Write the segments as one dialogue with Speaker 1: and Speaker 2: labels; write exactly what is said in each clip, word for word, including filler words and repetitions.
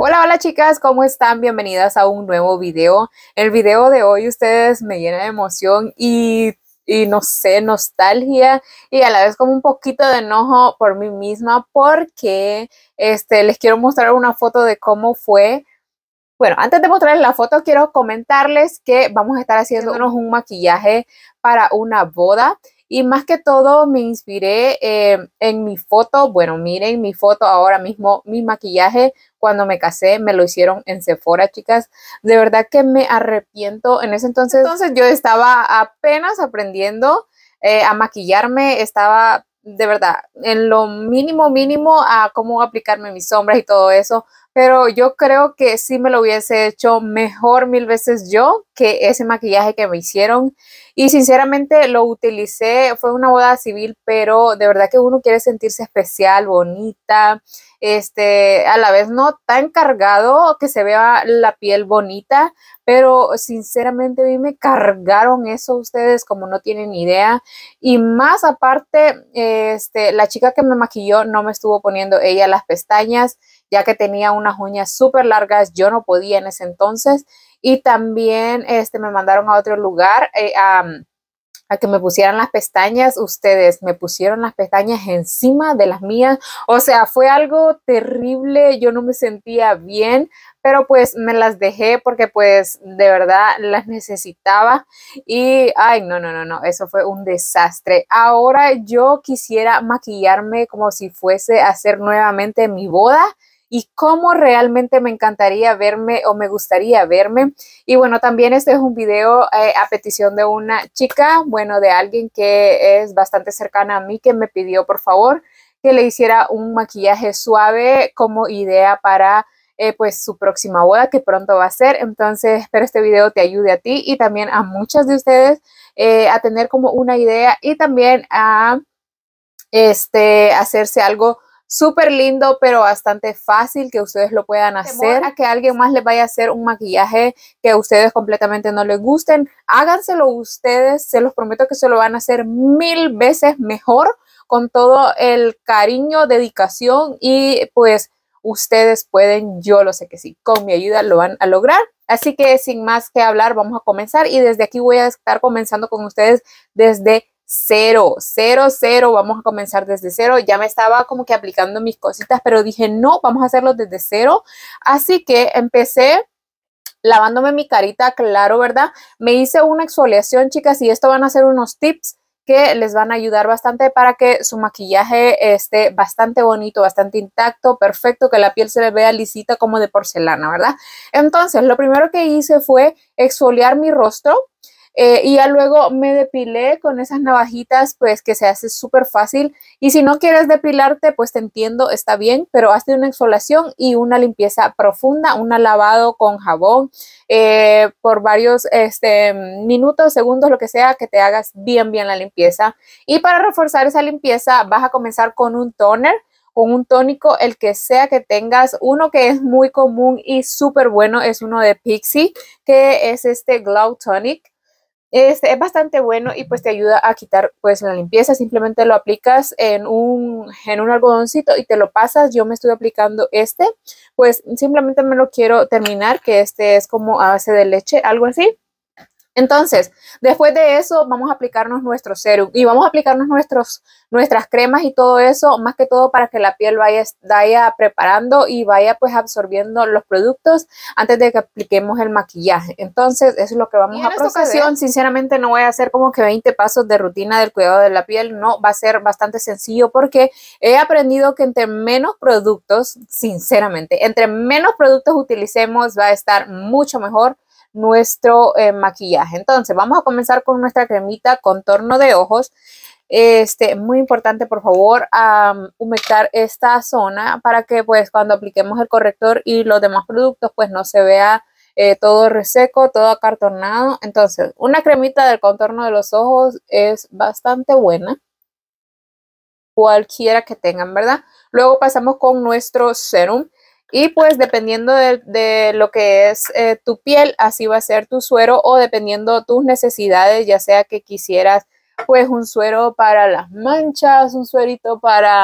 Speaker 1: Hola, hola chicas, ¿cómo están? Bienvenidas a un nuevo video. El video de hoy ustedes me llena de emoción y, y no sé, nostalgia y a la vez como un poquito de enojo por mí misma porque este, les quiero mostrar una foto de cómo fue. Bueno, antes de mostrarles la foto, quiero comentarles que vamos a estar haciéndonos un maquillaje para una boda. Y más que todo me inspiré eh, en mi foto. Bueno, miren mi foto ahora mismo, mi maquillaje cuando me casé, me lo hicieron en Sephora, chicas. De verdad que me arrepiento. En ese entonces, entonces yo estaba apenas aprendiendo eh, a maquillarme. Estaba de verdad en lo mínimo, mínimo a cómo aplicarme mis sombras y todo eso. Pero yo creo que sí me lo hubiese hecho mejor mil veces yo que ese maquillaje que me hicieron. Y sinceramente lo utilicé, fue una boda civil, pero de verdad que uno quiere sentirse especial, bonita, este, a la vez no tan cargado, que se vea la piel bonita, pero sinceramente a mí me cargaron eso ustedes como no tienen idea. Y más aparte, este, la chica que me maquilló no me estuvo poniendo ella las pestañas, ya que tenía unas uñas súper largas, yo no podía en ese entonces. Y también este, me mandaron a otro lugar eh, a, a que me pusieran las pestañas. Ustedes me pusieron las pestañas encima de las mías. O sea, fue algo terrible. Yo no me sentía bien, pero pues me las dejé porque pues de verdad las necesitaba. Y ay, no, no, no, no, eso fue un desastre. Ahora yo quisiera maquillarme como si fuese a hacer nuevamente mi boda. Y cómo realmente me encantaría verme o me gustaría verme. Y bueno, también este es un video eh, a petición de una chica, bueno, de alguien que es bastante cercana a mí, que me pidió por favor que le hiciera un maquillaje suave como idea para eh, pues su próxima boda que pronto va a ser. Entonces espero este video te ayude a ti y también a muchas de ustedes eh, a tener como una idea y también a este, hacerse algo súper lindo, pero bastante fácil que ustedes lo puedan hacer. A que alguien más les vaya a hacer un maquillaje que a ustedes completamente no les gusten, háganselo ustedes, se los prometo que se lo van a hacer mil veces mejor, con todo el cariño, dedicación y pues ustedes pueden, yo lo sé que sí, con mi ayuda lo van a lograr. Así que sin más que hablar, vamos a comenzar y desde aquí voy a estar comenzando con ustedes desde Cero, cero, cero, vamos a comenzar desde cero. Ya me estaba como que aplicando mis cositas, pero dije no, vamos a hacerlo desde cero. Así que empecé lavándome mi carita, claro, ¿verdad? Me hice una exfoliación, chicas, y esto van a ser unos tips que les van a ayudar bastante para que su maquillaje esté bastante bonito, bastante intacto, perfecto, que la piel se le vea lisita como de porcelana, ¿verdad? Entonces, lo primero que hice fue exfoliar mi rostro. Eh, y ya luego me depilé con esas navajitas, pues que se hace súper fácil. Y si no quieres depilarte, pues te entiendo, está bien, pero hazte una exfoliación y una limpieza profunda, un lavado con jabón eh, por varios este, minutos, segundos, lo que sea, que te hagas bien, bien la limpieza. Y para reforzar esa limpieza, vas a comenzar con un toner, con un tónico, el que sea que tengas. Uno que es muy común y súper bueno es uno de Pixi, que es este Glow Tonic. Este es bastante bueno y pues te ayuda a quitar pues la limpieza. Simplemente lo aplicas en un, en un algodoncito y te lo pasas. Yo me estoy aplicando este, pues simplemente me lo quiero terminar, que este es como a base de leche, algo así. Entonces, después de eso, vamos a aplicarnos nuestro serum y vamos a aplicarnos nuestros, nuestras cremas y todo eso, más que todo para que la piel vaya, vaya preparando y vaya pues absorbiendo los productos antes de que apliquemos el maquillaje. Entonces, eso es lo que vamos a proceder. En esta ocasión, sinceramente, no voy a hacer como que veinte pasos de rutina del cuidado de la piel. No, va a ser bastante sencillo porque he aprendido que entre menos productos, sinceramente, entre menos productos utilicemos, va a estar mucho mejor nuestro eh, maquillaje. Entonces vamos a comenzar con nuestra cremita contorno de ojos. Este, muy importante, por favor, um, humectar esta zona para que pues cuando apliquemos el corrector y los demás productos pues no se vea eh, todo reseco, todo acartonado. Entonces una cremita del contorno de los ojos es bastante buena, cualquiera que tengan, ¿verdad? Luego pasamos con nuestro serum. Y pues dependiendo de, de lo que es eh, tu piel, así va a ser tu suero, o dependiendo tus necesidades, ya sea que quisieras pues un suero para las manchas, un suerito para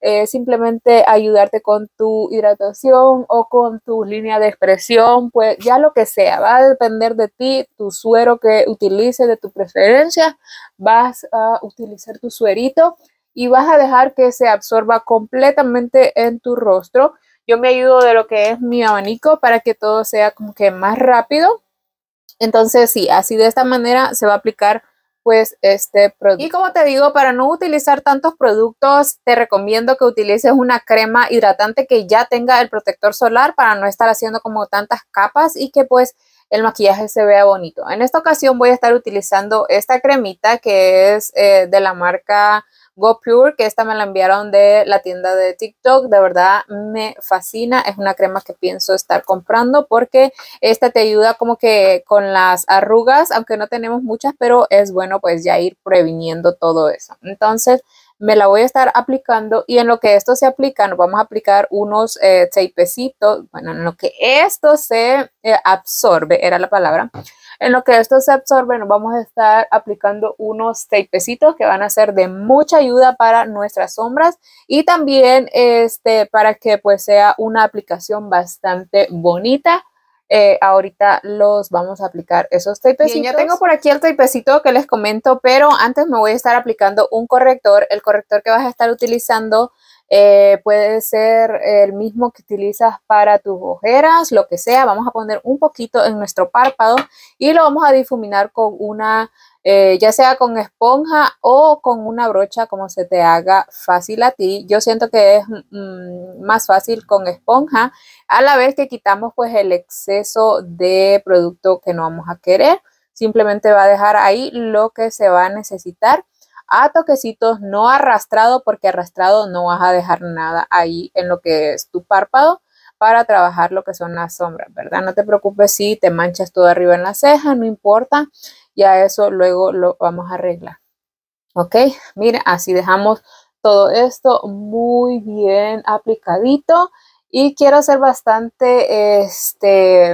Speaker 1: eh, simplemente ayudarte con tu hidratación o con tu línea de expresión, pues ya lo que sea, va a depender de ti, tu suero que utilices, de tu preferencia. Vas a utilizar tu suerito y vas a dejar que se absorba completamente en tu rostro. Yo me ayudo de lo que es mi abanico para que todo sea como que más rápido. Entonces sí, así de esta manera se va a aplicar pues este producto. Y como te digo, para no utilizar tantos productos, te recomiendo que utilices una crema hidratante que ya tenga el protector solar para no estar haciendo como tantas capas y que pues el maquillaje se vea bonito. En esta ocasión voy a estar utilizando esta cremita que es eh, de la marca Go Pure, que esta me la enviaron de la tienda de TikTok. De verdad me fascina, es una crema que pienso estar comprando porque esta te ayuda como que con las arrugas, aunque no tenemos muchas, pero es bueno pues ya ir previniendo todo eso. Entonces me la voy a estar aplicando y en lo que esto se aplica nos vamos a aplicar unos eh, tapecitos, bueno, en lo que esto se eh, absorbe, era la palabra. En lo que esto se absorbe nos vamos a estar aplicando unos tapecitos que van a ser de mucha ayuda para nuestras sombras y también este, para que pues sea una aplicación bastante bonita. Eh, ahorita los vamos a aplicar esos tapecitos. Bien, ya tengo por aquí el tapecito que les comento, pero antes me voy a estar aplicando un corrector. El corrector que vas a estar utilizando Eh, puede ser el mismo que utilizas para tus ojeras, lo que sea. Vamos a poner un poquito en nuestro párpado y lo vamos a difuminar con una, eh, ya sea con esponja o con una brocha, como se te haga fácil a ti. Yo siento que es mm, más fácil con esponja, a la vez que quitamos pues el exceso de producto que no vamos a querer. Simplemente va a dejar ahí lo que se va a necesitar a toquecitos, no arrastrado, porque arrastrado no vas a dejar nada ahí en lo que es tu párpado para trabajar lo que son las sombras, ¿verdad? No te preocupes si te manchas todo arriba en la ceja, no importa, ya eso luego lo vamos a arreglar. Ok, miren, así dejamos todo esto muy bien aplicadito y quiero ser bastante este,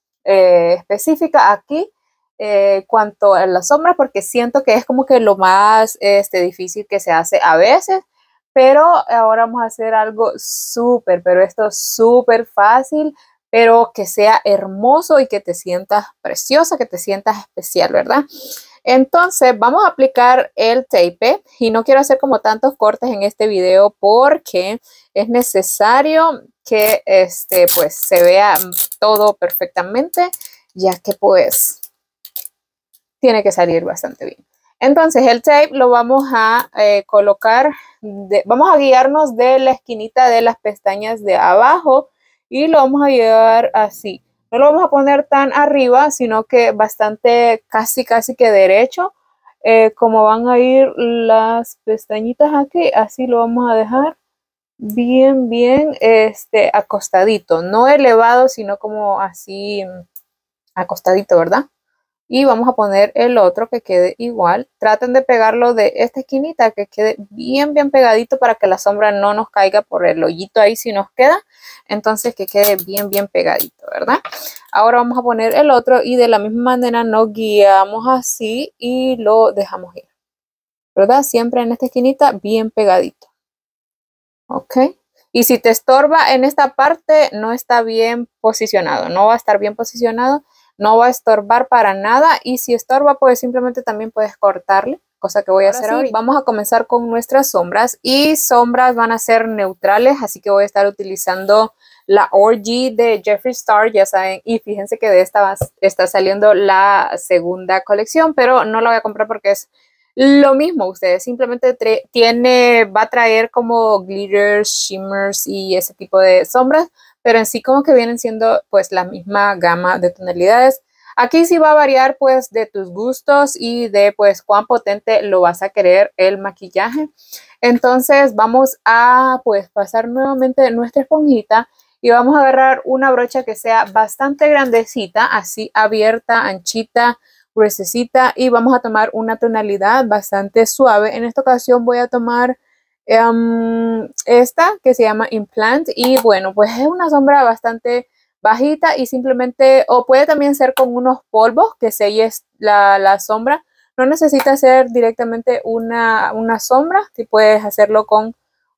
Speaker 1: eh, específica aquí. Eh, cuanto a las sombras, porque siento que es como que lo más este, difícil que se hace a veces, pero ahora vamos a hacer algo súper, pero esto súper fácil, pero que sea hermoso y que te sientas preciosa, que te sientas especial, ¿verdad? Entonces vamos a aplicar el tape y no quiero hacer como tantos cortes en este video porque es necesario que este, pues, se vea todo perfectamente, ya que pues tiene que salir bastante bien. Entonces el tape lo vamos a eh, colocar, de, vamos a guiarnos de la esquinita de las pestañas de abajo y lo vamos a llevar así. No lo vamos a poner tan arriba, sino que bastante casi casi que derecho. Eh, como van a ir las pestañitas aquí, así lo vamos a dejar bien, bien este, acostadito. No elevado, sino como así acostadito, ¿verdad? Y vamos a poner el otro que quede igual. Traten de pegarlo de esta esquinita, que quede bien, bien pegadito para que la sombra no nos caiga por el hoyito ahí si nos queda. Entonces que quede bien, bien pegadito, ¿verdad? Ahora vamos a poner el otro y de la misma manera nos guiamos así y lo dejamos ir, ¿verdad? Siempre en esta esquinita bien pegadito. ¿Ok? Y si te estorba en esta parte, no está bien posicionado, no va a estar bien posicionado. No va a estorbar para nada y si estorba pues simplemente también puedes cortarle, cosa que voy a hacer ahora. Vamos a comenzar con nuestras sombras y sombras van a ser neutrales, así que voy a estar utilizando la Orgy de Jeffree Star, ya saben, y fíjense que de esta está saliendo la segunda colección, pero no la voy a comprar porque es lo mismo. Ustedes simplemente tiene, va a traer como glitters, shimmers y ese tipo de sombras, pero en sí como que vienen siendo pues la misma gama de tonalidades. Aquí sí va a variar pues de tus gustos y de pues cuán potente lo vas a querer el maquillaje. Entonces vamos a pues pasar nuevamente nuestra esponjita y vamos a agarrar una brocha que sea bastante grandecita, así abierta, anchita, gruesecita, y vamos a tomar una tonalidad bastante suave. En esta ocasión voy a tomar Um, esta que se llama Implant y bueno, pues es una sombra bastante bajita y simplemente, o puede también ser con unos polvos que selles la, la sombra. No necesita ser directamente una, una sombra, si puedes hacerlo con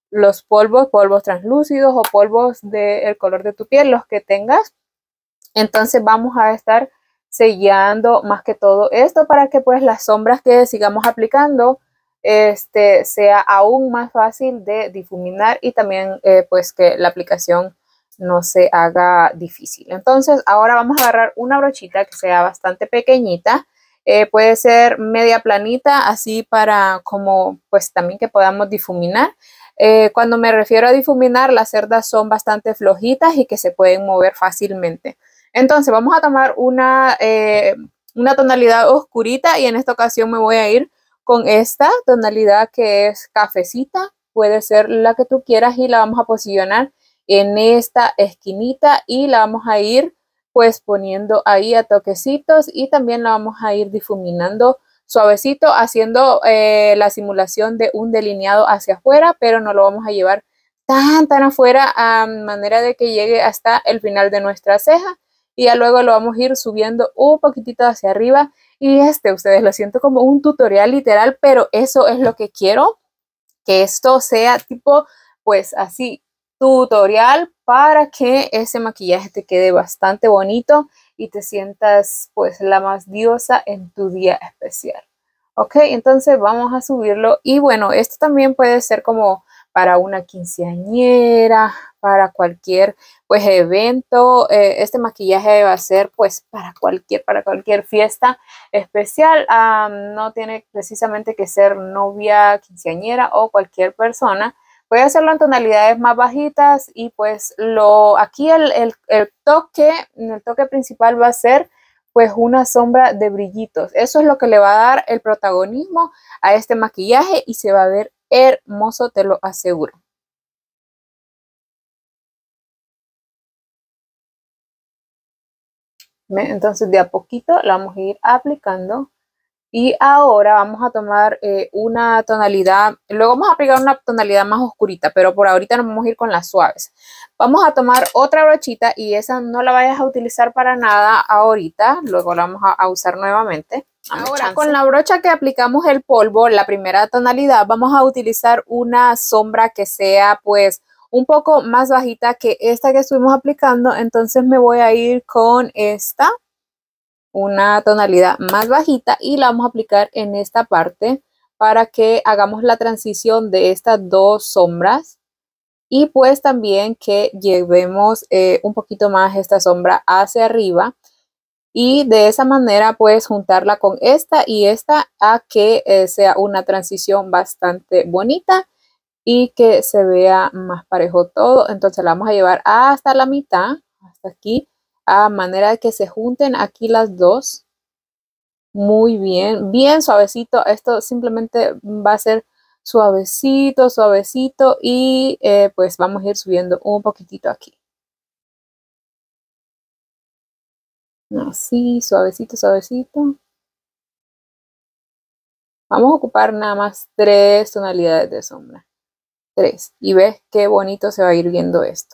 Speaker 1: los polvos, polvos translúcidos o polvos del color de tu piel, los que tengas. Entonces vamos a estar sellando más que todo esto para que pues las sombras que sigamos aplicando este, sea aún más fácil de difuminar y también eh, pues que la aplicación no se haga difícil. Entonces ahora vamos a agarrar una brochita que sea bastante pequeñita. Eh, puede ser media planita, así para como pues también que podamos difuminar. Eh, cuando me refiero a difuminar, las cerdas son bastante flojitas y que se pueden mover fácilmente. Entonces vamos a tomar una, eh, una tonalidad oscurita y en esta ocasión me voy a ir con esta tonalidad que es cafecita. Puede ser la que tú quieras y la vamos a posicionar en esta esquinita y la vamos a ir pues poniendo ahí a toquecitos y también la vamos a ir difuminando suavecito, haciendo eh, la simulación de un delineado hacia afuera, pero no lo vamos a llevar tan tan afuera a manera de que llegue hasta el final de nuestra ceja y ya luego lo vamos a ir subiendo un poquitito hacia arriba y este, ustedes lo siento como un tutorial literal, pero eso es lo que quiero, que esto sea tipo pues así tutorial para que ese maquillaje te quede bastante bonito y te sientas pues la más diosa en tu día especial. Ok, entonces vamos a subirlo y bueno, esto también puede ser como para una quinceañera, para cualquier pues evento. Eh, este maquillaje va a ser pues para cualquier, para cualquier fiesta especial. Um, no tiene precisamente que ser novia, quinceañera o cualquier persona. Voy a hacerlo en tonalidades más bajitas y pues lo aquí el, el, el toque, el toque principal va a ser pues una sombra de brillitos. Eso es lo que le va a dar el protagonismo a este maquillaje y se va a ver hermoso, te lo aseguro. Entonces de a poquito la vamos a ir aplicando. Y ahora vamos a tomar eh, una tonalidad, luego vamos a aplicar una tonalidad más oscurita, pero por ahorita nos vamos a ir con las suaves. Vamos a tomar otra brochita y esa no la vayas a utilizar para nada ahorita, luego la vamos a, a usar nuevamente. Ahora chance. Con la brocha que aplicamos el polvo, la primera tonalidad, vamos a utilizar una sombra que sea pues un poco más bajita que esta que estuvimos aplicando, entonces me voy a ir con esta. Una tonalidad más bajita y la vamos a aplicar en esta parte para que hagamos la transición de estas dos sombras y pues también que llevemos eh, un poquito más esta sombra hacia arriba y de esa manera pues juntarla con esta y esta a que eh, sea una transición bastante bonita y que se vea más parejo todo. Entonces la vamos a llevar hasta la mitad, hasta aquí, a manera de que se junten aquí las dos. Muy bien, bien suavecito. Esto simplemente va a ser suavecito, suavecito y eh, pues vamos a ir subiendo un poquitito aquí. Así, suavecito, suavecito. Vamos a ocupar nada más tres tonalidades de sombra. Tres. Y ves qué bonito se va a ir viendo esto.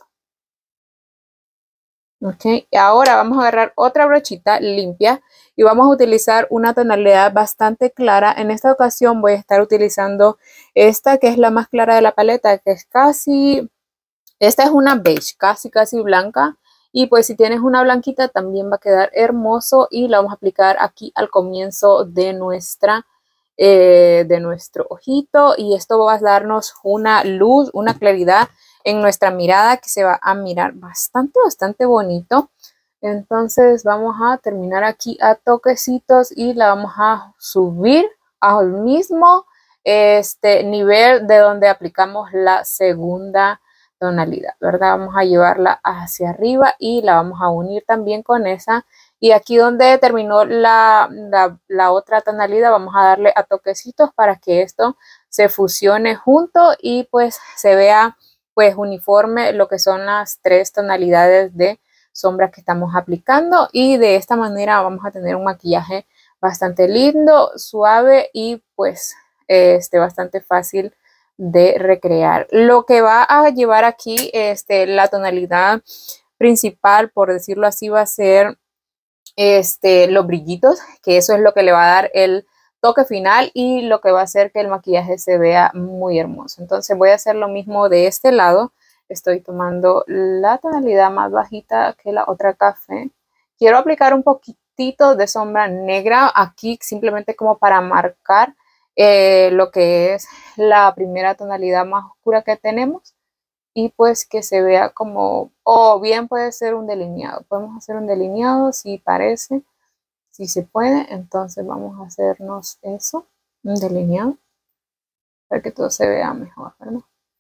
Speaker 1: Ok, y ahora vamos a agarrar otra brochita limpia y vamos a utilizar una tonalidad bastante clara. En esta ocasión voy a estar utilizando esta que es la más clara de la paleta, que es casi, esta es una beige, casi casi blanca. Y pues si tienes una blanquita también va a quedar hermoso y la vamos a aplicar aquí al comienzo de nuestra, eh, de nuestro ojito. Y esto va a darnos una luz, una claridad en nuestra mirada que se va a mirar bastante, bastante bonito. Entonces vamos a terminar aquí a toquecitos y la vamos a subir al mismo este nivel de donde aplicamos la segunda tonalidad, ¿verdad? Vamos a llevarla hacia arriba y la vamos a unir también con esa. Y aquí donde terminó la, la, la otra tonalidad vamos a darle a toquecitos para que esto se fusione junto y pues se vea pues uniforme lo que son las tres tonalidades de sombra que estamos aplicando y de esta manera vamos a tener un maquillaje bastante lindo, suave y pues este bastante fácil de recrear. Lo que va a llevar aquí este la tonalidad principal, por decirlo así, va a ser este los brillitos, que eso es lo que le va a dar el toque final y lo que va a hacer que el maquillaje se vea muy hermoso. Entonces voy a hacer lo mismo de este lado. Estoy tomando la tonalidad más bajita que la otra café. Quiero aplicar un poquitito de sombra negra aquí simplemente como para marcar eh, lo que es la primera tonalidad más oscura que tenemos. Y pues que se vea como, o bien puede ser un delineado. Podemos hacer un delineado si parece, si se puede. Entonces vamos a hacernos eso, un delineado, para que todo se vea mejor, ¿verdad?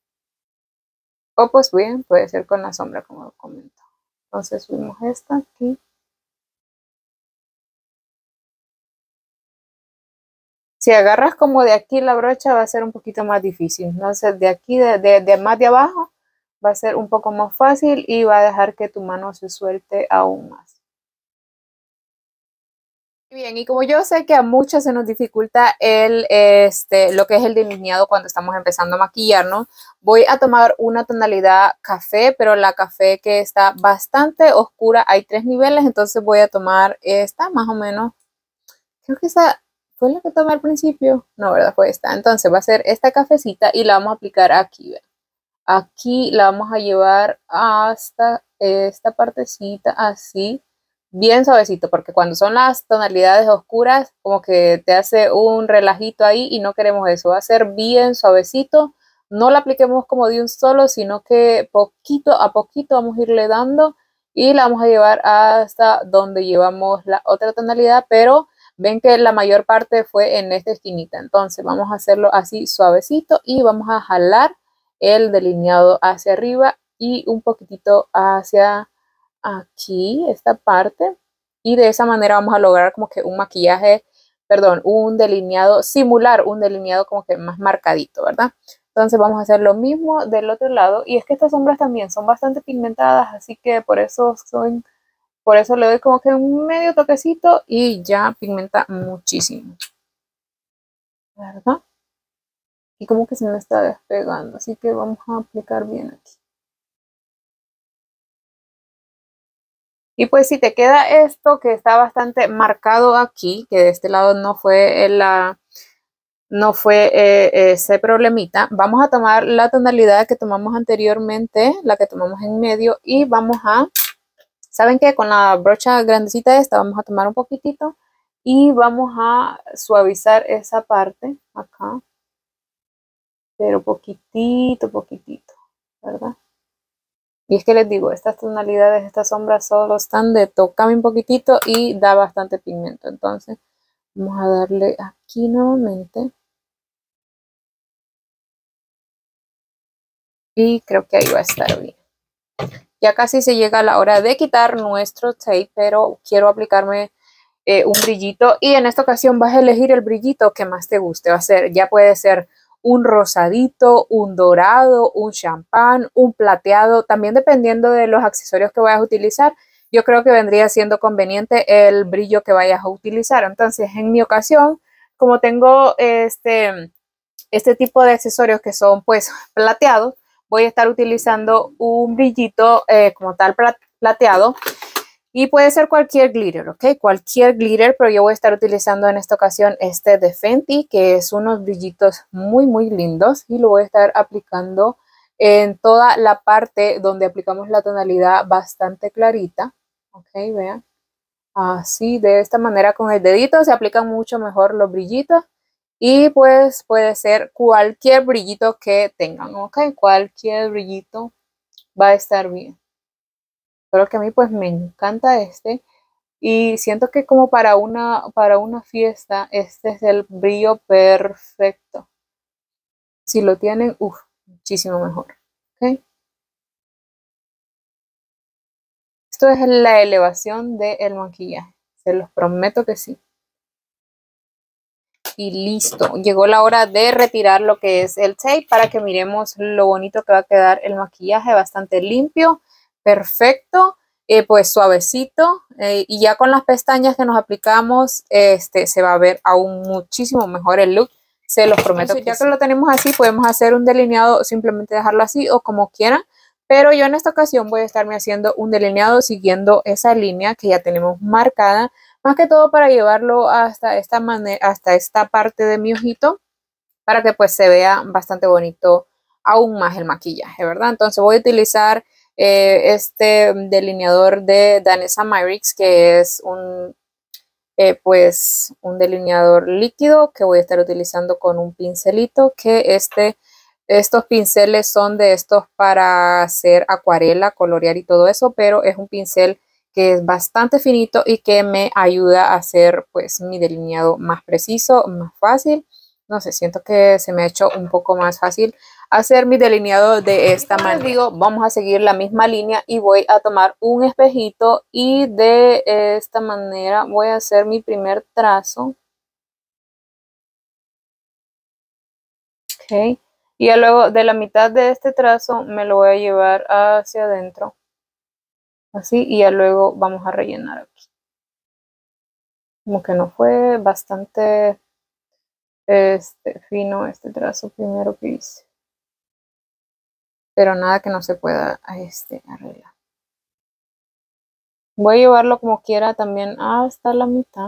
Speaker 1: O pues bien, puede ser con la sombra como lo comento. Entonces subimos esta aquí. Si agarras como de aquí la brocha va a ser un poquito más difícil. Entonces de aquí, de, de, de más de abajo, va a ser un poco más fácil y va a dejar que tu mano se suelte aún más. Bien, y como yo sé que a muchos se nos dificulta el, este, lo que es el delineado cuando estamos empezando a maquillarnos, voy a tomar una tonalidad café, pero la café que está bastante oscura. Hay tres niveles, entonces voy a tomar esta más o menos. Creo que esa fue la que tomé al principio. No, ¿verdad? Fue esta. Entonces va a ser esta cafecita y la vamos a aplicar aquí, ¿verdad? Aquí la vamos a llevar hasta esta partecita así, bien suavecito, porque cuando son las tonalidades oscuras, como que te hace un relajito ahí y no queremos eso. Va a ser bien suavecito. No la apliquemos como de un solo, sino que poquito a poquito vamos a irle dando y la vamos a llevar hasta donde llevamos la otra tonalidad, pero ven que la mayor parte fue en esta esquinita. Entonces vamos a hacerlo así suavecito y vamos a jalar el delineado hacia arriba y un poquitito hacia aquí, esta parte, y de esa manera vamos a lograr como que un maquillaje, perdón, un delineado, simular un delineado como que más marcadito, ¿verdad? Entonces vamos a hacer lo mismo del otro lado, y es que estas sombras también son bastante pigmentadas, así que por eso son, por eso le doy como que un medio toquecito y ya pigmenta muchísimo, ¿verdad? Y como que se me está despegando, así que vamos a aplicar bien aquí. Y pues si te queda esto que está bastante marcado aquí, que de este lado no fue la, no fue eh, ese problemita, vamos a tomar la tonalidad que tomamos anteriormente, la que tomamos en medio, y vamos a, ¿saben qué? Con la brocha grandecita esta vamos a tomar un poquitito y vamos a suavizar esa parte acá, pero poquitito, poquitito, ¿verdad? Y es que les digo, estas tonalidades, estas sombras solo están de tocarme un poquitito y da bastante pigmento. Entonces vamos a darle aquí nuevamente. Y creo que ahí va a estar bien. Ya casi se llega la hora de quitar nuestro tape, pero quiero aplicarme eh, un brillito. Y en esta ocasión vas a elegir el brillito que más te guste. Va a ser, ya puede ser un rosadito, un dorado, un champán, un plateado, también dependiendo de los accesorios que vayas a utilizar. Yo creo que vendría siendo conveniente el brillo que vayas a utilizar. Entonces, en mi ocasión, como tengo este, este tipo de accesorios que son pues plateados, voy a estar utilizando un brillito eh, como tal plateado. Y puede ser cualquier glitter, ¿ok? Cualquier glitter, pero yo voy a estar utilizando en esta ocasión este de Fenty, que es unos brillitos muy, muy lindos. Y lo voy a estar aplicando en toda la parte donde aplicamos la tonalidad bastante clarita. Ok, vean. Así, de esta manera con el dedito se aplican mucho mejor los brillitos. Y pues puede ser cualquier brillito que tengan, ¿ok? Cualquier brillito va a estar bien. Pero que a mí pues me encanta este y siento que como para una, para una fiesta este es el brillo perfecto. Si lo tienen, uff, muchísimo mejor. ¿Okay? Esto es la elevación del maquillaje, se los prometo que sí. Y listo, llegó la hora de retirar lo que es el tape para que miremos lo bonito que va a quedar el maquillaje, bastante limpio, perfecto. Eh, pues suavecito eh, y ya con las pestañas que nos aplicamos este se va a ver aún muchísimo mejor el look, se los prometo. Entonces, ya que sí. Lo tenemos así, podemos hacer un delineado, simplemente dejarlo así o como quieran, pero yo en esta ocasión voy a estarme haciendo un delineado siguiendo esa línea que ya tenemos marcada más que todo para llevarlo hasta esta manera, hasta esta parte de mi ojito, para que pues se vea bastante bonito aún más el maquillaje, ¿verdad? Entonces voy a utilizar eh, este delineador de Danessa Myricks, que es un eh, pues un delineador líquido que voy a estar utilizando con un pincelito, que este estos pinceles son de estos para hacer acuarela, colorear y todo eso, pero es un pincel que es bastante finito y que me ayuda a hacer pues mi delineado más preciso, más fácil. No sé, siento que se me ha hecho un poco más fácil hacer mi delineado de esta manera. Digo, vamos a seguir la misma línea y voy a tomar un espejito y de esta manera voy a hacer mi primer trazo. Ok. Y ya luego de la mitad de este trazo me lo voy a llevar hacia adentro. Así, y ya luego vamos a rellenar aquí. Como que no fue bastante este, fino este trazo primero que hice. Pero nada que no se pueda este, arreglar. Voy a llevarlo como quiera también hasta la mitad.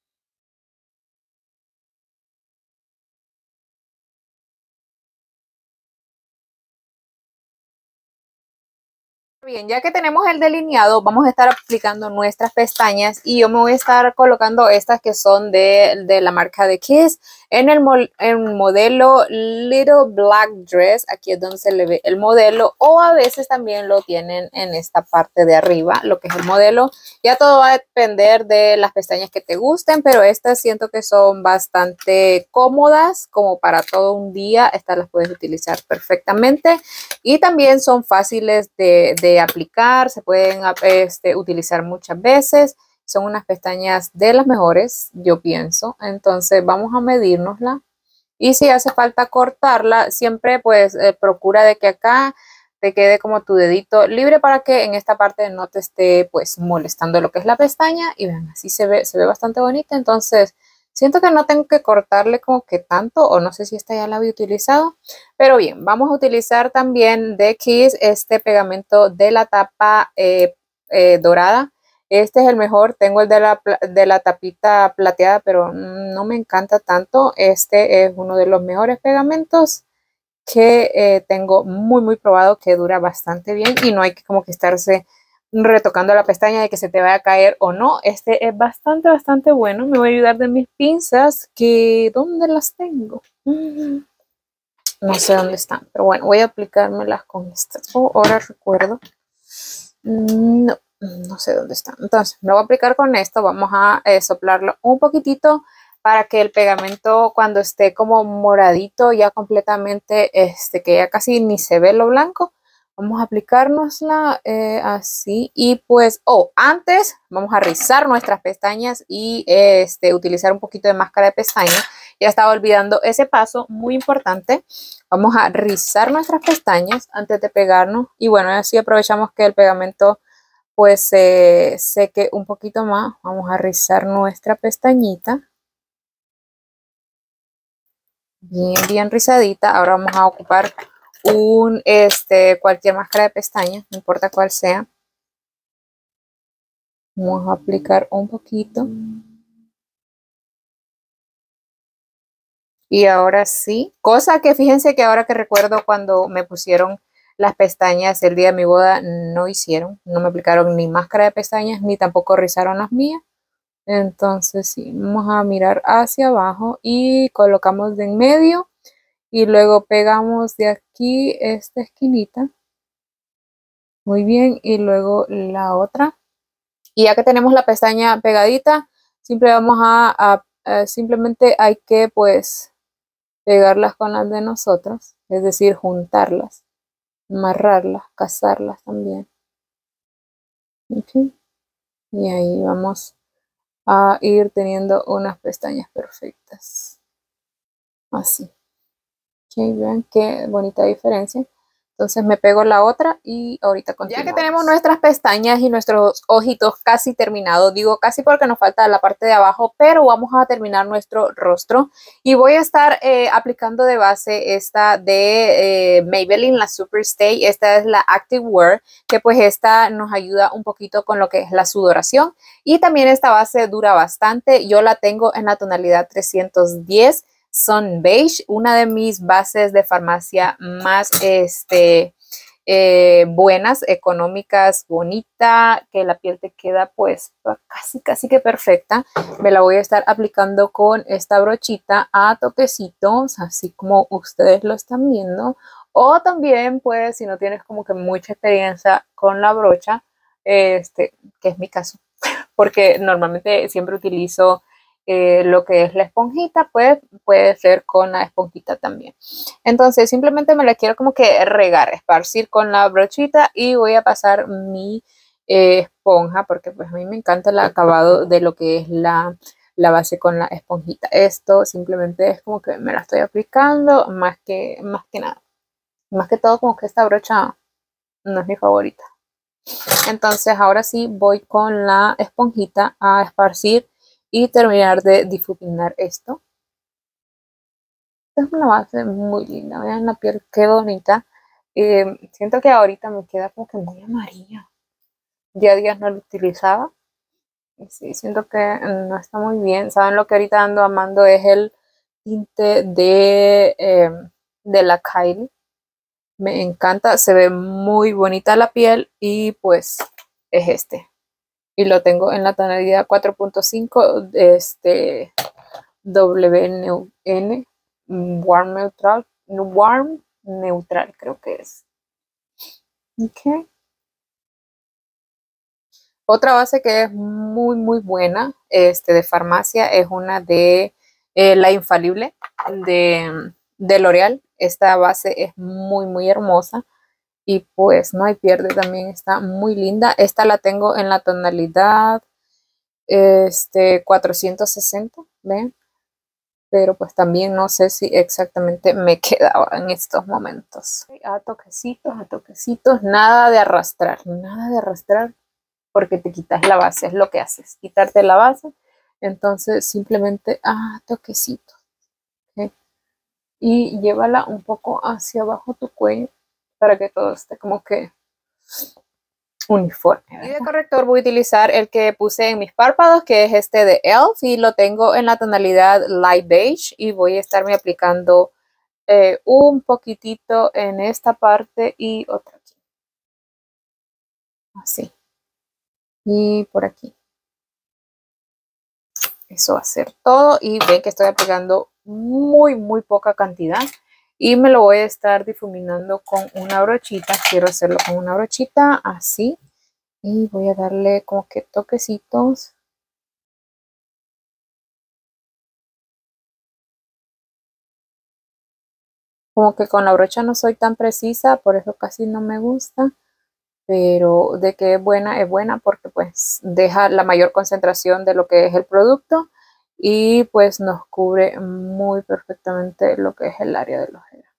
Speaker 1: Bien, ya que tenemos el delineado, vamos a estar aplicando nuestras pestañas y yo me voy a estar colocando estas que son de, de la marca de Kiss en el, en el modelo Little Black Dress. Aquí es donde se le ve el modelo, o a veces también lo tienen en esta parte de arriba, lo que es el modelo. Ya todo va a depender de las pestañas que te gusten, pero estas siento que son bastante cómodas como para todo un día. Estas las puedes utilizar perfectamente y también son fáciles de, de aplicar, se pueden este, utilizar muchas veces. Son unas pestañas de las mejores, yo pienso. Entonces vamos a medírnosla. Y si hace falta cortarla, siempre pues eh, procura de que acá te quede como tu dedito libre para que en esta parte no te esté pues molestando lo que es la pestaña. Y vean, así se ve, se ve bastante bonita. Entonces siento que no tengo que cortarle como que tanto, o no sé si esta ya la había utilizado. Pero bien, vamos a utilizar también de Kiss este pegamento de la tapa eh, eh, dorada. Este es el mejor, tengo el de la, de la tapita plateada, pero no me encanta tanto. Este es uno de los mejores pegamentos que eh, tengo muy muy probado, que dura bastante bien y no hay que como que estarse retocando la pestaña de que se te vaya a caer o no. Este es bastante bastante bueno. Me voy a ayudar de mis pinzas, que ¿dónde las tengo? No sé dónde están, pero bueno, voy a aplicármelas con estas. Oh, ahora recuerdo. No, no sé dónde están. Entonces, me voy a aplicar con esto. Vamos a eh, soplarlo un poquitito para que el pegamento, cuando esté como moradito ya completamente, este, que ya casi ni se ve lo blanco, vamos a aplicárnosla eh, así. Y pues, oh, antes vamos a rizar nuestras pestañas y este, utilizar un poquito de máscara de pestaña. Ya estaba olvidando ese paso muy importante. Vamos a rizar nuestras pestañas antes de pegarnos. Y bueno, así aprovechamos que el pegamento pues se eh, seque un poquito más. Vamos a rizar nuestra pestañita. Bien, bien rizadita. Ahora vamos a ocupar un, este, cualquier máscara de pestañas, no importa cuál sea. Vamos a aplicar un poquito. Y ahora sí, cosa que fíjense que ahora que recuerdo cuando me pusieron las pestañas el día de mi boda, no hicieron, no me aplicaron ni máscara de pestañas, ni tampoco rizaron las mías. Entonces sí, vamos a mirar hacia abajo y colocamos de en medio y luego pegamos de aquí esta esquinita. Muy bien, y luego la otra. Y ya que tenemos la pestaña pegadita, siempre vamos a, a, a simplemente hay que pues pegarlas con las de nosotros, es decir, juntarlas, amarrarlas, casarlas también. Okay. Y ahí vamos a ir teniendo unas pestañas perfectas. Así. Okay, vean qué bonita diferencia. Entonces me pego la otra y ahorita continuamos. Ya que tenemos nuestras pestañas y nuestros ojitos casi terminados, digo casi porque nos falta la parte de abajo, pero vamos a terminar nuestro rostro. Y voy a estar eh, aplicando de base esta de eh, Maybelline, la Superstay. Esta es la Active Wear, que pues esta nos ayuda un poquito con lo que es la sudoración. Y también esta base dura bastante. Yo la tengo en la tonalidad trescientos diez. Sun Beige, una de mis bases de farmacia más este, eh, buenas, económicas, bonita, que la piel te queda pues casi casi que perfecta. Me la voy a estar aplicando con esta brochita a toquecitos, así como ustedes lo están viendo. O también pues si no tienes como que mucha experiencia con la brocha, este, que es mi caso, porque normalmente siempre utilizo Eh, lo que es la esponjita, pues puede ser con la esponjita también. Entonces simplemente me la quiero como que regar, esparcir con la brochita y voy a pasar mi eh, esponja, porque pues a mí me encanta el acabado de lo que es la, la base con la esponjita. Esto simplemente es como que me la estoy aplicando más que, más que nada. Más que todo como que esta brocha no es mi favorita. Entonces ahora sí voy con la esponjita a esparcir y terminar de difuminar esto. Es una base muy linda, vean la piel, qué bonita. Eh, siento que ahorita me queda como que muy amarilla. Ya días no lo utilizaba. Y sí, siento que no está muy bien. Saben lo que ahorita ando amando es el tinte de, eh, de la Kylie. Me encanta, se ve muy bonita la piel y pues es este. Y lo tengo en la tonalidad cuatro punto cinco, este W N, Warm Neutral, Warm Neutral creo que es. Okay. Otra base que es muy muy buena este, de farmacia es una de eh, La Infalible de, de L'Oreal. Esta base es muy muy hermosa y pues no hay pierde, también está muy linda. Esta la tengo en la tonalidad este, cuatrocientos sesenta, ¿ven? Pero pues también no sé si exactamente me quedaba en estos momentos. A toquecitos, a toquecitos, nada de arrastrar, nada de arrastrar porque te quitas la base, es lo que haces, quitarte la base. Entonces simplemente a toquecitos, ¿okay? Y llévala un poco hacia abajo tu cuello para que todo esté como que uniforme, ¿verdad? Y de corrector voy a utilizar el que puse en mis párpados, que es este de e l f, y lo tengo en la tonalidad Light Beige y voy a estarme aplicando eh, un poquitito en esta parte y otra aquí. Así. Y por aquí. Eso va a ser todo y ven que estoy aplicando muy muy poca cantidad y me lo voy a estar difuminando con una brochita. Quiero hacerlo con una brochita así. Y voy a darle como que toquecitos. Como que con la brocha no soy tan precisa, por eso casi no me gusta. Pero de que es buena, es buena porque pues deja la mayor concentración de lo que es el producto. Y pues nos cubre muy perfectamente lo que es el área de la ojera.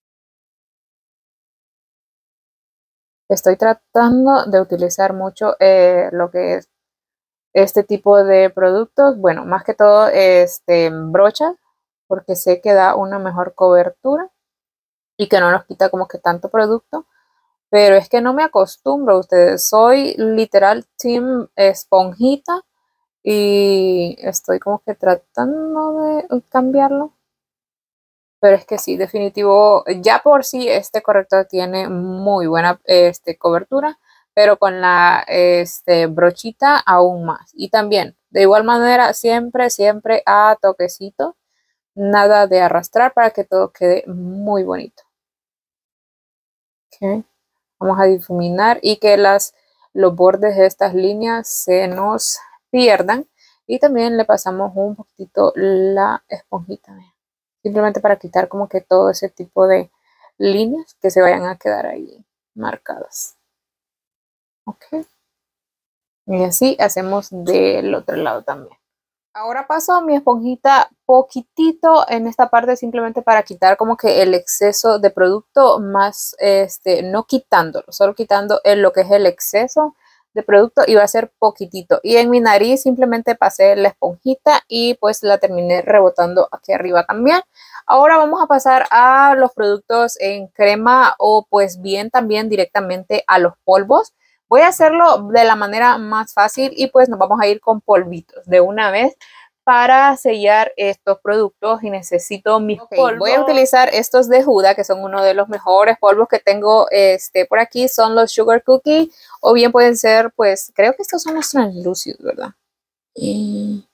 Speaker 1: Estoy tratando de utilizar mucho eh, lo que es este tipo de productos, bueno, más que todo este, brochas, porque sé que da una mejor cobertura y que no nos quita como que tanto producto, pero es que no me acostumbro a ustedes, soy literal team esponjita y estoy como que tratando de cambiarlo, pero es que sí, definitivo, ya por sí este corrector tiene muy buena este, cobertura, pero con la este, brochita aún más. Y también, de igual manera, siempre, siempre a toquecito, nada de arrastrar para que todo quede muy bonito. Okay. Vamos a difuminar y que las, los bordes de estas líneas se nos pierdan. Y también le pasamos un poquito la esponjita. Simplemente para quitar como que todo ese tipo de líneas que se vayan a quedar ahí marcadas. Ok. Y así hacemos del otro lado también. Ahora paso mi esponjita poquitito en esta parte simplemente para quitar como que el exceso de producto, más este, no quitándolo, solo quitando el, lo que es el exceso de producto, y va a ser poquitito. Y en mi nariz simplemente pasé la esponjita y pues la terminé rebotando aquí arriba también. Ahora vamos a pasar a los productos en crema, o pues bien también directamente a los polvos. Voy a hacerlo de la manera más fácil y pues nos vamos a ir con polvitos de una vez para sellar estos productos, y necesito mis okay, polvos. Voy a utilizar estos de Huda, que son uno de los mejores polvos que tengo este, por aquí. Son los Sugar Cookie, o bien pueden ser, pues, creo que estos son los translúcidos, ¿verdad? Y,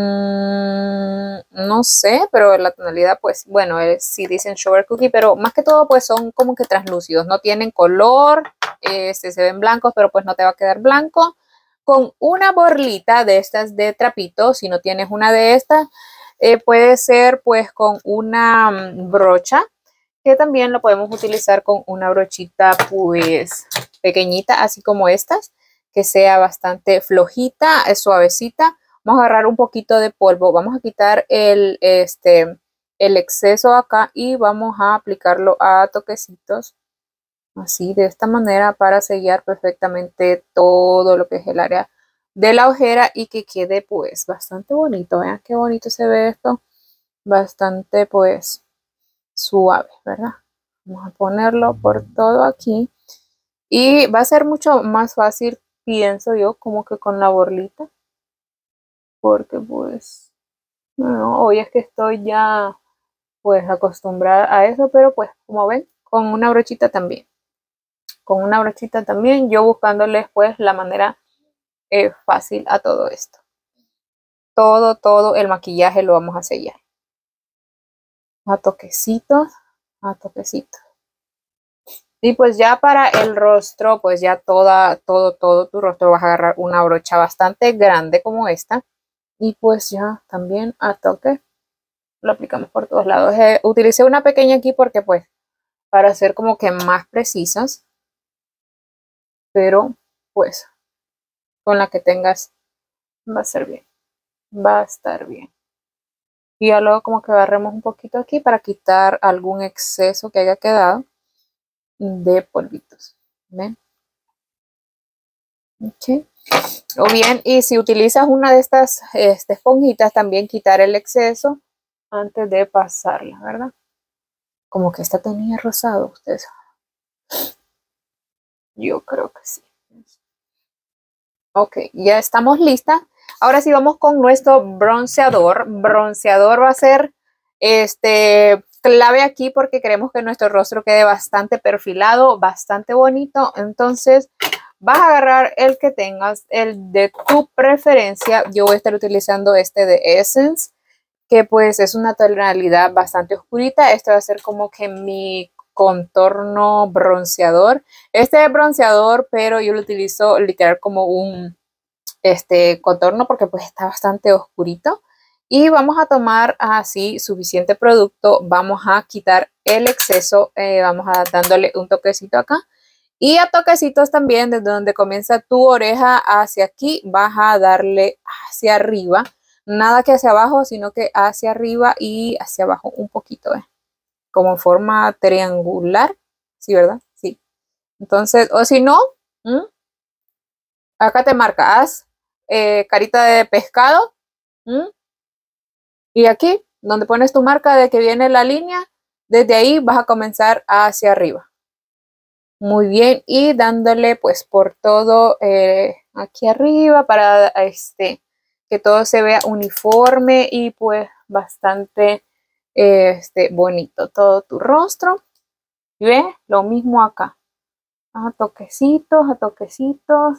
Speaker 1: mmm, no sé, pero la tonalidad, pues, bueno, es, sí dicen Sugar Cookie, pero más que todo, pues, son como que translúcidos. No tienen color, este, se ven blancos, pero pues no te va a quedar blanco. Con una borlita de estas de trapito, si no tienes una de estas, eh, puede ser pues con una um, brocha, que también lo podemos utilizar con una brochita pues pequeñita, así como estas, que sea bastante flojita, es suavecita. Vamos a agarrar un poquito de polvo, vamos a quitar el, este, el exceso acá y vamos a aplicarlo a toquecitos. Así, de esta manera, para sellar perfectamente todo lo que es el área de la ojera y que quede pues bastante bonito. Vean qué bonito se ve esto. Bastante pues suave, ¿verdad? Vamos a ponerlo por todo aquí. Y va a ser mucho más fácil, pienso yo, como que con la borlita. Porque pues, no, hoy es que estoy ya pues acostumbrada a eso, pero pues como ven, con una brochita también. Con una brochita también, yo buscándoles pues la manera eh, fácil a todo esto. Todo, todo el maquillaje lo vamos a sellar. A toquecitos, a toquecitos. Y pues ya para el rostro, pues ya toda, todo, todo tu rostro vas a agarrar una brocha bastante grande como esta. Y pues ya también a toque lo aplicamos por todos lados. Eh, utilicé una pequeña aquí porque pues para ser como que más precisas. Pero pues con la que tengas va a ser bien. Va a estar bien. Y ya luego como que barremos un poquito aquí para quitar algún exceso que haya quedado de polvitos. ¿Ven? Okay. O bien, y si utilizas una de estas este, esponjitas, también quitar el exceso antes de pasarla, ¿verdad? Como que esta tenía rosado, ustedes. Yo creo que sí. Ok, ya estamos listas. Ahora sí vamos con nuestro bronceador. Bronceador va a ser este clave aquí porque queremos que nuestro rostro quede bastante perfilado, bastante bonito. Entonces vas a agarrar el que tengas, el de tu preferencia. Yo voy a estar utilizando este de Essence, que pues es una tonalidad bastante oscurita. Este va a ser como que mi contorno bronceador. Este es bronceador, pero yo lo utilizo literal como un este contorno porque pues está bastante oscurito. Y vamos a tomar así suficiente producto, vamos a quitar el exceso, eh, vamos a dándole un toquecito acá. Y a toquecitos también, desde donde comienza tu oreja hacia aquí, vas a darle hacia arriba. Nada que hacia abajo, sino que hacia arriba y hacia abajo un poquito, ¿eh? Como en forma triangular. Sí, ¿verdad? Sí. Entonces, o si no, ¿m? Acá te marca, haz eh, carita de pescado. ¿M? Y aquí, donde pones tu marca de que viene la línea, desde ahí vas a comenzar hacia arriba. Muy bien, y dándole pues por todo eh, aquí arriba para este, que todo se vea uniforme y pues bastante eh, este, bonito todo tu rostro. ¿Y ves? Lo mismo acá. A toquecitos, a toquecitos.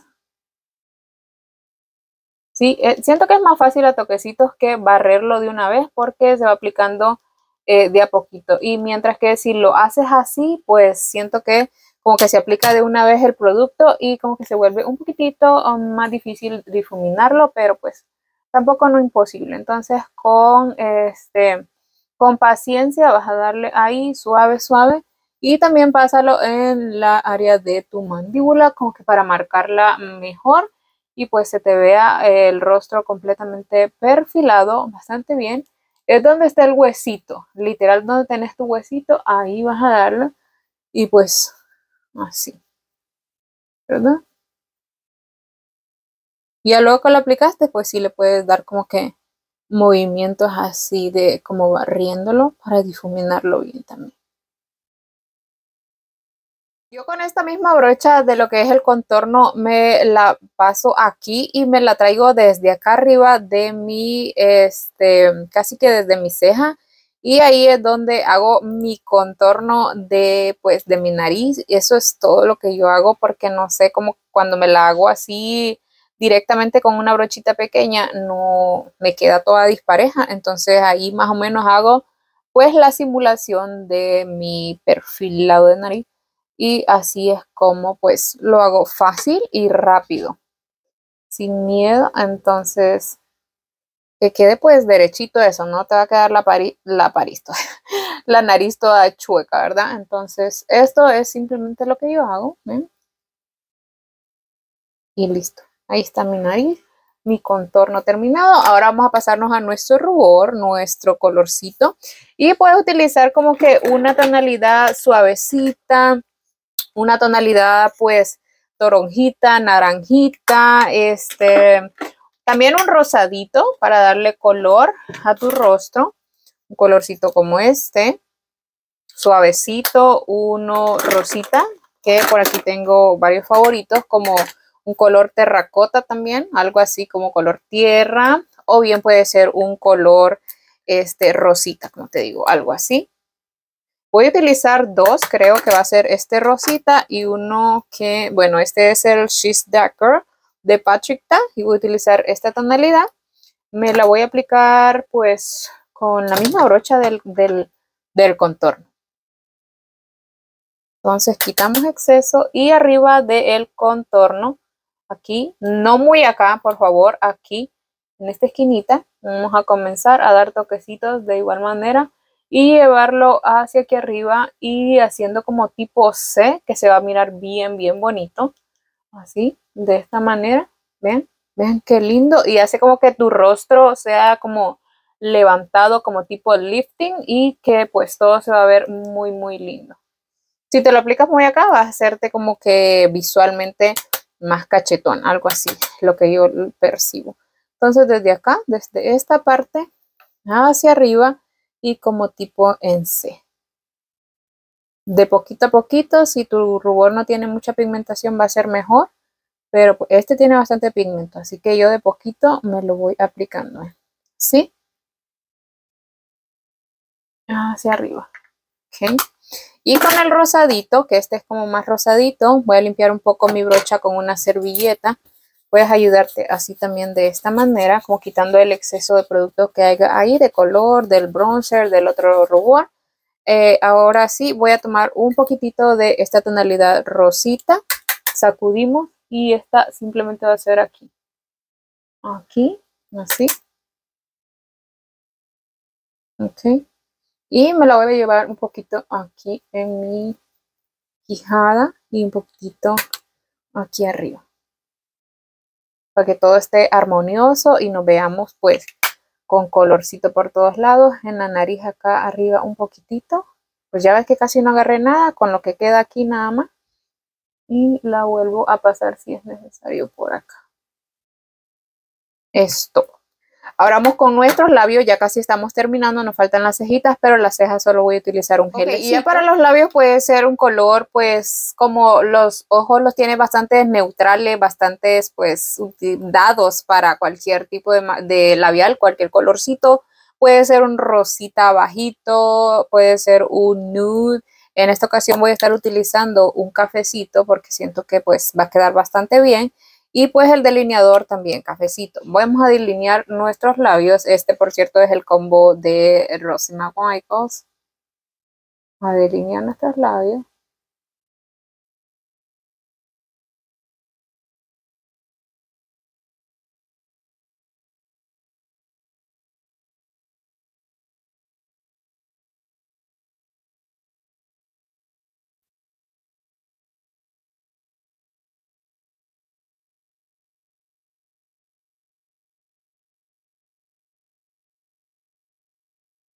Speaker 1: Sí, eh, siento que es más fácil a toquecitos que barrerlo de una vez porque se va aplicando eh, de a poquito. Y mientras que si lo haces así, pues siento que como que se aplica de una vez el producto y como que se vuelve un poquitito um, más difícil difuminarlo, pero pues tampoco no imposible. Entonces con, este, con paciencia vas a darle ahí suave, suave. Y también pásalo en la área de tu mandíbula como que para marcarla mejor. y pues se te vea el rostro completamente perfilado, bastante bien. Es donde está el huesito, literal donde tenés tu huesito, ahí vas a darlo y pues así, ¿verdad? Y ya luego que lo aplicaste, pues sí le puedes dar como que movimientos así de como barriéndolo para difuminarlo bien también. Yo con esta misma brocha de lo que es el contorno me la paso aquí y me la traigo desde acá arriba de mi, este, casi que desde mi ceja. Y ahí es donde hago mi contorno de, pues, de mi nariz. Eso es todo lo que yo hago porque no sé, cómo cuando me la hago así directamente con una brochita pequeña no me queda toda dispareja. Entonces ahí más o menos hago pues la simulación de mi perfilado de nariz. Y así es como pues lo hago fácil y rápido, sin miedo. Entonces que quede pues derechito eso, no te va a quedar la, pari la, paristo, la nariz toda chueca, ¿verdad? Entonces esto es simplemente lo que yo hago, ¿ven? Y listo, ahí está mi nariz, mi contorno terminado. Ahora vamos a pasarnos a nuestro rubor, nuestro colorcito, y puedes utilizar como que una tonalidad suavecita, una tonalidad pues toronjita, naranjita, este, también un rosadito para darle color a tu rostro, un colorcito como este, suavecito, uno rosita, que por aquí tengo varios favoritos, como un color terracota también, algo así como color tierra, o bien puede ser un color este rosita, como te digo, algo así. Voy a utilizar dos, creo que va a ser este rosita y uno que, bueno, este es el She's Darker de Patrick Ta y voy a utilizar esta tonalidad. Me la voy a aplicar pues con la misma brocha del, del, del contorno. Entonces quitamos exceso y arriba del contorno, aquí, no muy acá, por favor, aquí, en esta esquinita, vamos a comenzar a dar toquecitos de igual manera y llevarlo hacia aquí arriba y haciendo como tipo C, que se va a mirar bien, bien bonito. Así, de esta manera, ¿ven? ¿Ven qué lindo? Y hace como que tu rostro sea como levantado, como tipo lifting y que pues todo se va a ver muy, muy lindo. Si te lo aplicas muy acá, vas a hacerte como que visualmente más cachetón, algo así, lo que yo percibo. Entonces desde acá, desde esta parte hacia arriba y como tipo en C. De poquito a poquito, si tu rubor no tiene mucha pigmentación va a ser mejor, pero este tiene bastante pigmento, así que yo de poquito me lo voy aplicando. ¿Sí? Hacia arriba. ¿Ok? Y con el rosadito, que este es como más rosadito, voy a limpiar un poco mi brocha con una servilleta. Puedes ayudarte así también de esta manera, como quitando el exceso de producto que haya ahí, de color, del bronzer, del otro rubor. Eh, ahora sí, voy a tomar un poquitito de esta tonalidad rosita, sacudimos y esta simplemente va a ser aquí. Aquí, así. Ok. Y me la voy a llevar un poquito aquí en mi quijada y un poquito aquí arriba, para que todo esté armonioso y nos veamos pues con colorcito por todos lados. En la nariz acá arriba un poquitito, pues ya ves que casi no agarré nada, con lo que queda aquí nada más, y la vuelvo a pasar si es necesario por acá. Esto. Ahora vamos con nuestros labios, ya casi estamos terminando, nos faltan las cejitas, pero las cejas solo voy a utilizar un gel. Okay, y ya para los labios puede ser un color, pues como los ojos los tiene bastante neutrales, bastantes pues dados para cualquier tipo de, de labial, cualquier colorcito. Puede ser un rosita bajito, puede ser un nude. En esta ocasión voy a estar utilizando un cafecito porque siento que pues va a quedar bastante bien. Y pues el delineador también, cafecito. Vamos a delinear nuestros labios. Este, por cierto, es el combo de Rosy McMichaels. A delinear nuestros labios.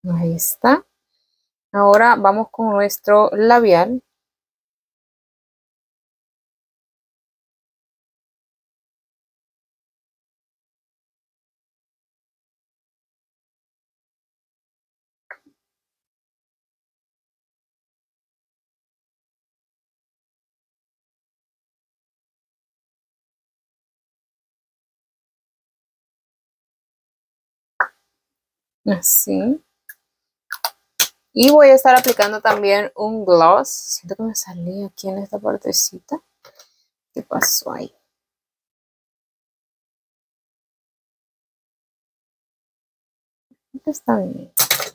Speaker 1: Ahí está. Ahora vamos con nuestro labial. Así. Y voy a estar aplicando también un gloss. Siento que me salí aquí en esta partecita. ¿Qué pasó ahí? Está bien.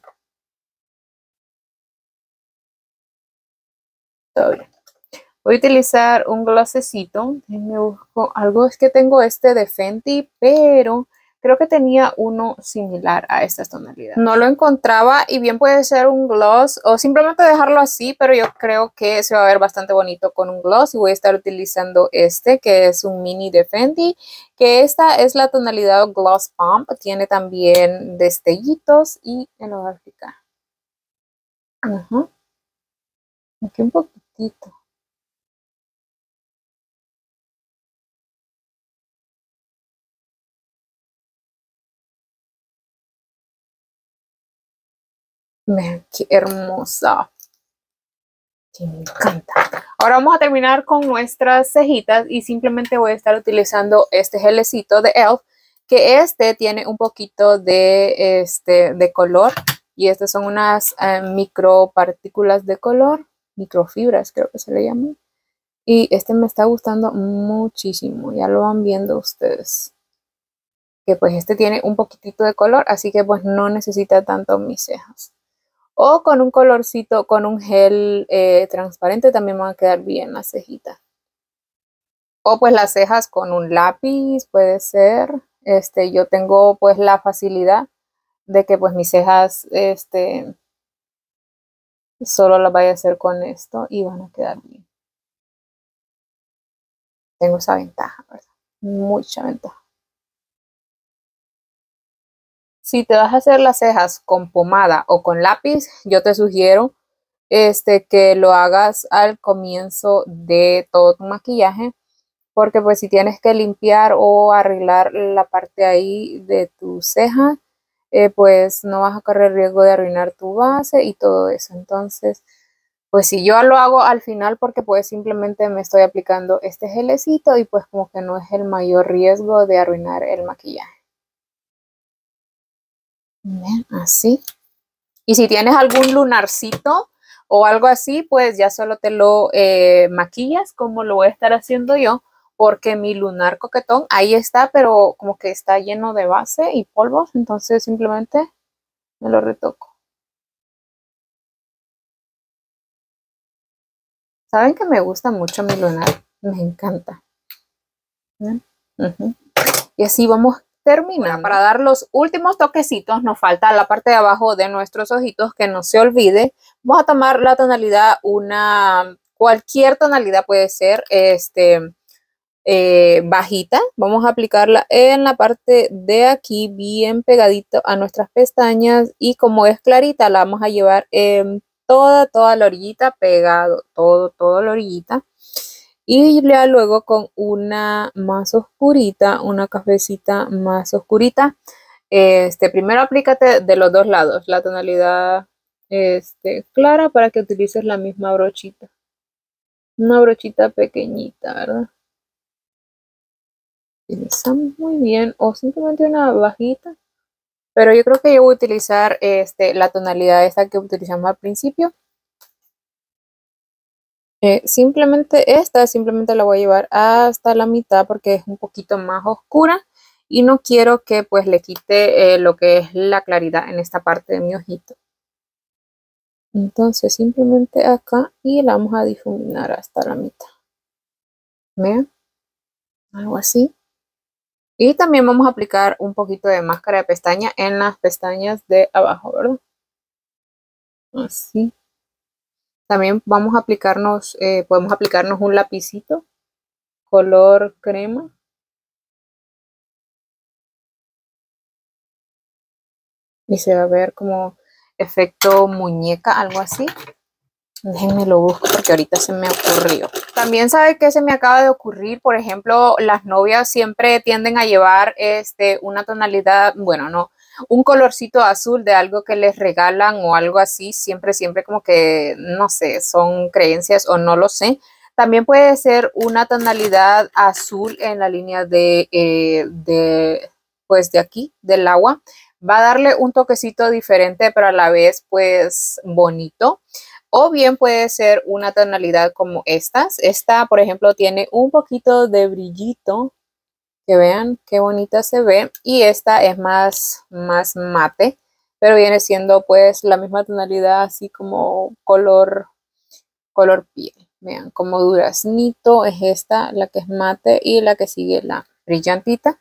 Speaker 1: Todo bien. Voy a utilizar un glossecito. Me busco algo. Es que tengo este de Fenty, pero creo que tenía uno similar a estas tonalidades. No lo encontraba y bien puede ser un gloss o simplemente dejarlo así, pero yo creo que se va a ver bastante bonito con un gloss y voy a estar utilizando este que es un mini de Fenty, que esta es la tonalidad Gloss Pump. Tiene también destellitos y me lo voy a aplicar. Uh-huh. Aquí un poquitito. Vean qué hermosa. Que me encanta. Ahora vamos a terminar con nuestras cejitas y simplemente voy a estar utilizando este gelecito de e l f, que este tiene un poquito de, este, de color y estas son unas eh, micropartículas de color, microfibras creo que se le llaman. Y este me está gustando muchísimo, ya lo van viendo ustedes. Que pues este tiene un poquitito de color, así que pues no necesita tanto mis cejas. O con un colorcito, con un gel eh, transparente también van a quedar bien las cejitas. O pues las cejas con un lápiz puede ser. Este, yo tengo pues la facilidad de que pues mis cejas este, solo las vaya a hacer con esto y van a quedar bien. Tengo esa ventaja, ¿verdad? Mucha ventaja. Si te vas a hacer las cejas con pomada o con lápiz, yo te sugiero este, que lo hagas al comienzo de todo tu maquillaje, porque pues si tienes que limpiar o arreglar la parte ahí de tu ceja, eh, pues no vas a correr riesgo de arruinar tu base y todo eso. Entonces, pues si yo lo hago al final porque pues simplemente me estoy aplicando este gelecito y pues como que no es el mayor riesgo de arruinar el maquillaje. Bien, así. Y si tienes algún lunarcito o algo así, pues ya solo te lo eh, maquillas como lo voy a estar haciendo yo, porque mi lunar coquetón ahí está, pero como que está lleno de base y polvos, entonces simplemente me lo retoco. Saben que me gusta mucho mi lunar, me encanta. Uh-huh. Y así vamos terminando. Bueno, para dar los últimos toquecitos nos falta la parte de abajo de nuestros ojitos, que no se olvide. Vamos a tomar la tonalidad, una cualquier tonalidad puede ser, este eh, bajita. Vamos a aplicarla en la parte de aquí, bien pegadito a nuestras pestañas, y como es clarita la vamos a llevar en toda, toda la orillita, pegado todo, toda la orillita. Y ya luego con una más oscurita, una cafecita más oscurita, este, primero aplícate de los dos lados la tonalidad este, clara para que utilices la misma brochita. Una brochita pequeñita, ¿verdad? Utilizamos muy bien, o simplemente una bajita, pero yo creo que yo voy a utilizar este, la tonalidad esta que utilizamos al principio. Eh, simplemente esta, simplemente la voy a llevar hasta la mitad porque es un poquito más oscura y no quiero que pues le quite eh, lo que es la claridad en esta parte de mi ojito. Entonces simplemente acá y la vamos a difuminar hasta la mitad. ¿Vean? Algo así. Y también vamos a aplicar un poquito de máscara de pestaña en las pestañas de abajo, ¿verdad? Así. También vamos a aplicarnos, eh, podemos aplicarnos un lapicito color crema. Y se va a ver como efecto muñeca, algo así. Déjenme lo busco porque ahorita se me ocurrió. También sabe que se me acaba de ocurrir, por ejemplo, las novias siempre tienden a llevar este, una tonalidad, bueno, no, un colorcito azul de algo que les regalan o algo así. Siempre, siempre como que, no sé, son creencias o no lo sé. También puede ser una tonalidad azul en la línea de, eh, de, pues de aquí, del agua. Va a darle un toquecito diferente, pero a la vez, pues, bonito. O bien puede ser una tonalidad como estas. Esta, por ejemplo, tiene un poquito de brillito. Que vean qué bonita se ve. Y esta es más, más mate. Pero viene siendo pues la misma tonalidad, así como color, color piel. Vean, como duraznito es esta, la que es mate. Y la que sigue la brillantita.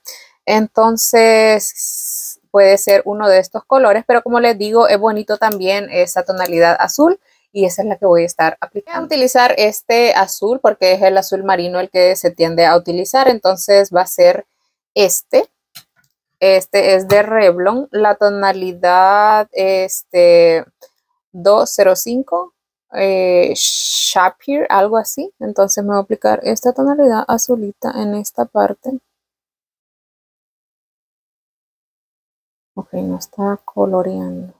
Speaker 1: Entonces puede ser uno de estos colores. Pero como les digo, es bonito también esa tonalidad azul. Y esa es la que voy a estar aplicando. Voy a utilizar este azul porque es el azul marino el que se tiende a utilizar. Entonces va a ser este. Este es de Revlon. La tonalidad este, dos cero cinco. Eh, Shapir, algo así. Entonces me voy a aplicar esta tonalidad azulita en esta parte. Ok, no está coloreando.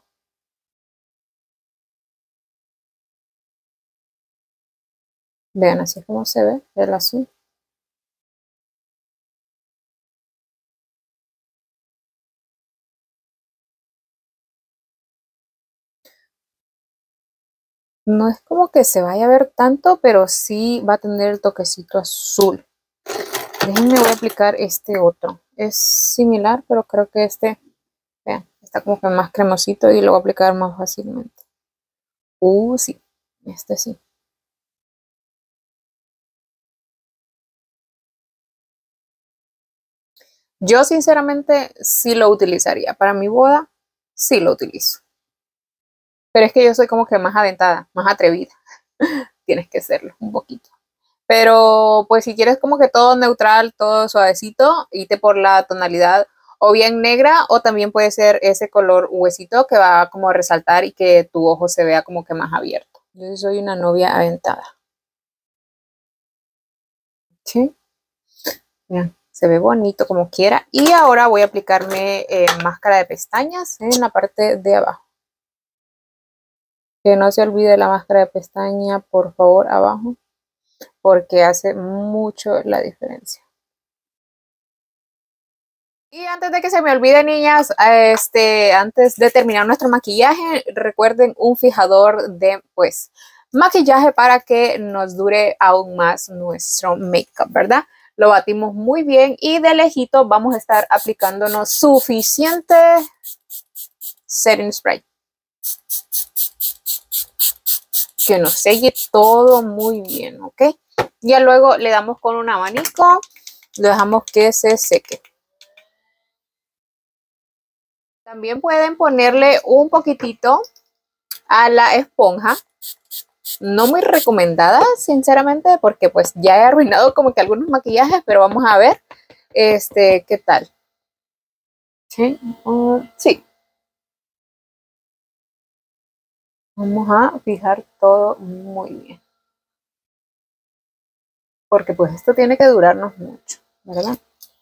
Speaker 1: Vean, así es como se ve el azul. No es como que se vaya a ver tanto, pero sí va a tener el toquecito azul. Déjenme, voy a aplicar este otro. Es similar, pero creo que este, vean, está como que más cremosito y lo voy a aplicar más fácilmente. Uh, sí, este sí. Yo sinceramente sí lo utilizaría. Para mi boda, sí lo utilizo. Pero es que yo soy como que más aventada, más atrevida. Tienes que serlo un poquito. Pero pues si quieres como que todo neutral, todo suavecito, irte por la tonalidad o bien negra o también puede ser ese color huesito que va como a resaltar y que tu ojo se vea como que más abierto. Yo sí soy una novia aventada. ¿Sí? Vean, se ve bonito como quiera. Y ahora voy a aplicarme eh, máscara de pestañas en la parte de abajo. Que no se olvide la máscara de pestaña, por favor, abajo, porque hace mucho la diferencia. Y antes de que se me olvide, niñas, este, antes de terminar nuestro maquillaje, recuerden un fijador de, pues, maquillaje para que nos dure aún más nuestro make-up, ¿verdad? Lo batimos muy bien y de lejito vamos a estar aplicándonos suficiente setting spray. Que nos selle todo muy bien, ¿ok? Ya luego le damos con un abanico, lo dejamos que se seque. También pueden ponerle un poquitito a la esponja. No muy recomendada, sinceramente, porque pues ya he arruinado como que algunos maquillajes, pero vamos a ver este qué tal. Sí, uh, sí. Vamos a fijar todo muy bien. Porque pues esto tiene que durarnos mucho, ¿verdad?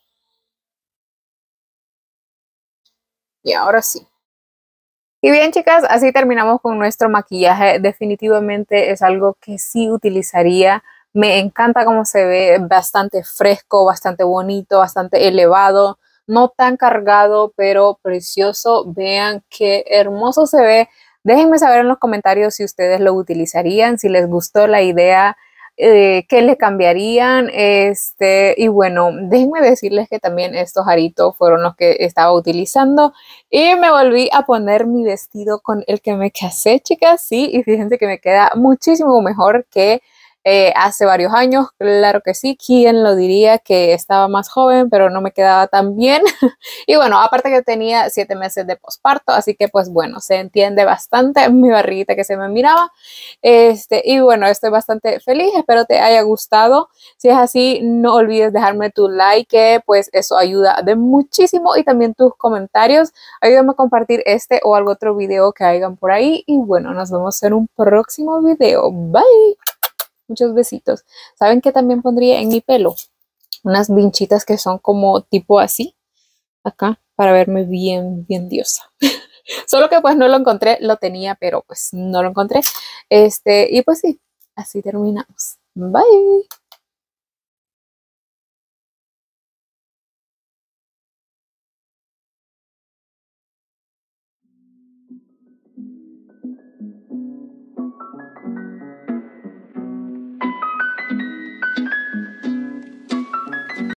Speaker 1: Y ahora sí. Y bien, chicas, así terminamos con nuestro maquillaje. Definitivamente es algo que sí utilizaría. Me encanta cómo se ve, bastante fresco, bastante bonito, bastante elevado. No tan cargado, pero precioso. Vean qué hermoso se ve. Déjenme saber en los comentarios si ustedes lo utilizarían, si les gustó la idea. Eh, qué le cambiarían, este, y bueno, déjenme decirles que también estos aritos fueron los que estaba utilizando y me volví a poner mi vestido con el que me casé, chicas, sí, y fíjense que me queda muchísimo mejor que eh, hace varios años, claro que sí, quién lo diría que estaba más joven, pero no me quedaba tan bien. Y bueno, aparte que tenía siete meses de posparto, así que pues bueno, se entiende bastante mi barriguita que se me miraba. Este, y bueno, estoy bastante feliz, espero te haya gustado. Si es así, no olvides dejarme tu like, que pues eso ayuda de muchísimo, y también tus comentarios. Ayúdame a compartir este o algún otro video que hagan por ahí. Y bueno, nos vemos en un próximo video. Bye. Muchos besitos. ¿Saben qué también pondría en mi pelo? Unas vinchitas que son como tipo así, acá, para verme bien, bien diosa. Solo que pues no lo encontré, lo tenía, pero pues no lo encontré. Este, y pues sí, así terminamos. Bye.